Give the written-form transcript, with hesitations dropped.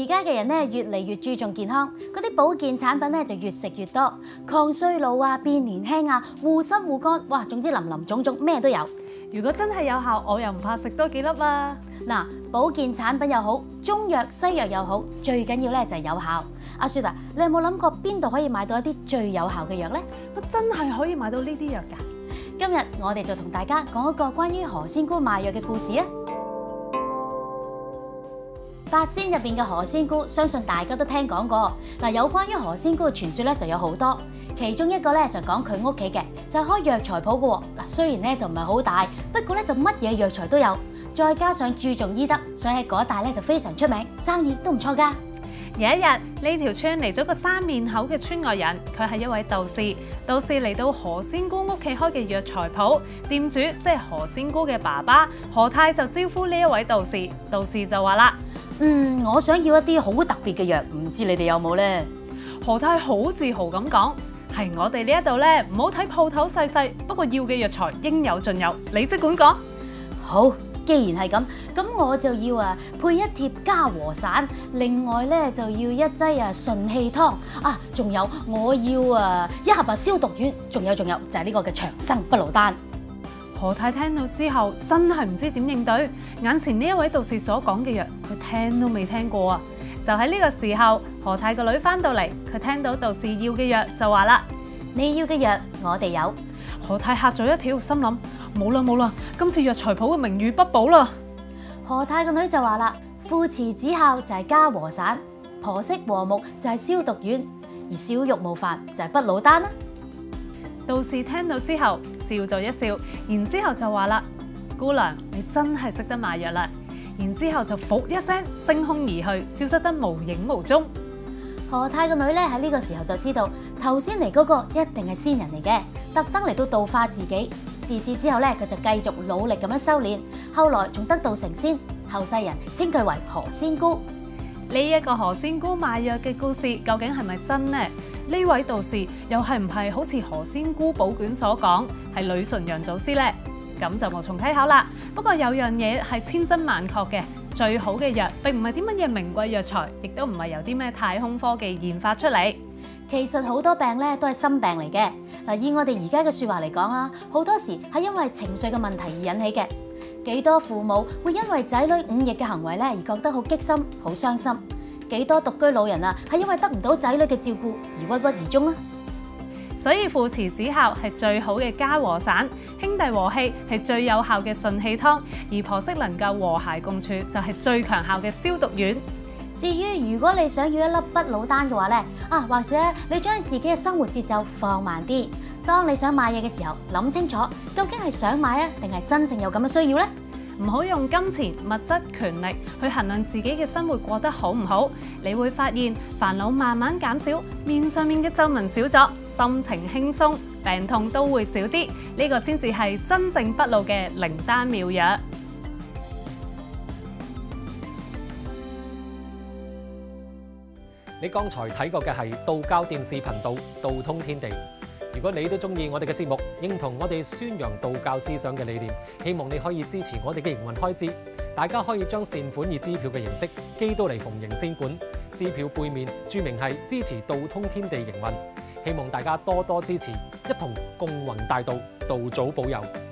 而家嘅人咧越嚟越注重健康，嗰啲保健產品咧就越食越多，抗衰老啊、變年輕啊、護心護肝，哇，總之林林總總咩都有。 如果真係有效，我又唔怕食多幾粒啊！ 嗱，保健產品又好，中藥西藥又好，最緊要咧就係有效。阿雪啊，你有冇諗過邊度可以買到一啲最有效嘅藥呢？ 我真係可以買到呢啲藥㗎！ 今日我哋就同大家講一個關於何仙姑賣藥嘅故事啊！八仙入邊嘅何仙姑，相信大家都聽講過。嗱，有關於何仙姑嘅傳說咧就有好多，其中一個咧就講佢屋企嘅就開藥材鋪嘅。嗱，雖然咧就唔係好大，不過咧就乜嘢藥材都有，再加上注重醫德，所以喺嗰一帶咧就非常出名，生意都唔錯㗎。 有一日，呢條村嚟咗個三面口嘅村外人，佢係一位道士。道士嚟到何仙姑屋企開嘅藥材鋪，店主即係何仙姑嘅爸爸何太就招呼呢一位道士。道士就話啦： 我想要一啲好特別嘅藥，唔知你哋有冇呢？ 何太好自豪咁講：係我哋呢一度咧，唔好睇鋪頭細細，不過要嘅藥材應有盡有，你即管講。 好。既然係咁我就要配一貼家和散，另外咧就要一劑順氣湯啊，仲有我要一盒消毒丸，仲有就係呢個嘅長生不老丹。 何太聽到之後真係唔知點應對，眼前呢一位道士所講嘅藥，佢聽都未聽過啊！就喺呢個時候，何太個女翻到嚟，佢聽到道士要嘅藥就話啦： 你要嘅藥我哋有。 何太嚇咗一跳，心諗：冇啦，今次藥材鋪嘅名譽不保啦。 何太個女就話啦：父慈子孝就係家和散，婆媳和睦就係消毒丸，而小玉無煩就係不老丹啦。 道士聽到之後笑咗一笑，然之後就話啦：姑娘，你真係識得賣藥啦。然之後就噗一聲升空而去，消失得無影無蹤。 何太個女咧喺呢個時候就知道頭先嚟嗰個一定係仙人嚟嘅，特登嚟到度化自己。自此之後咧，佢就繼續努力咁樣修煉，後來仲得道成仙，後世人稱佢為何仙姑。 呢一個何仙姑賣藥嘅故事究竟係咪真呢？呢位道士又係唔係好似何仙姑寶卷所講係女純陽祖師呢？咁就無從稽考啦。不過有樣嘢係千真萬確嘅，最好嘅藥並唔係啲乜嘢名貴藥材，亦都唔係由啲咩太空科技研發出嚟。 其實好多病咧都係心病嚟嘅。嗱，以我哋而家嘅說話嚟講啊，好多時係因為情緒嘅問題而引起嘅。幾多父母會因為仔女忤逆嘅行為咧而覺得好激心、好傷心？幾多獨居老人啊係因為得唔到仔女嘅照顧而鬱鬱而終啊？ 所以父慈子孝係最好嘅家和散，兄弟和氣係最有效嘅順氣湯，而婆媳能夠和諧共處就係最強效嘅消毒丸。 至於如果你想要一粒不老丹嘅話咧，或者你將自己嘅生活節奏放慢啲，當你想買嘢嘅時候，諗清楚究竟係想買定係真正有咁嘅需要呢？ 唔好用金錢、物質、權力去衡量自己嘅生活過得好唔好，你會發現煩惱慢慢減少，面上面嘅皺紋少咗，心情輕鬆，病痛都會少啲，呢個先至係真正不老嘅靈丹妙藥。 你剛才睇過嘅係道教電視頻道道通天地。如果你都中意我哋嘅節目，認同我哋宣揚道教思想嘅理念，希望你可以支持我哋嘅營運開支。大家可以將善款以支票嘅形式寄到嚟蓬瀛仙館，支票背面注明係支持道通天地營運。希望大家多多支持，一同共弘大道，道祖保佑。